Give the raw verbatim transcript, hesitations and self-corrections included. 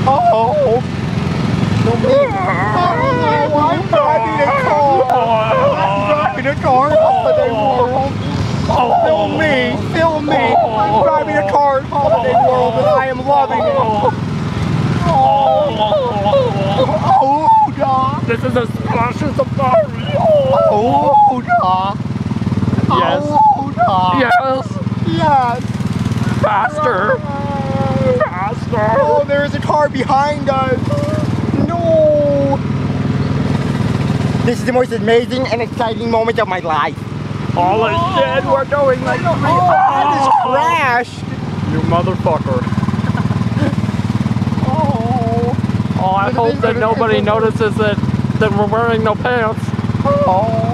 Oh. No me. Oh, I'm driving a car. I'm driving a car holiday world. Film me. Film me. I'm driving a car at holiday world and I am loving it. Oh, God. This is a special safari. Oh, God. Yes. Oh, God. Yes. Yes. Faster. Faster. Oh, there's a car behind us. No. This is the most amazing and exciting moment of my life. Holy shit, we're going like three. Oh, I just crashed. You motherfucker. Oh. Oh, I hope that nobody notices that, that we're wearing no pants. Oh.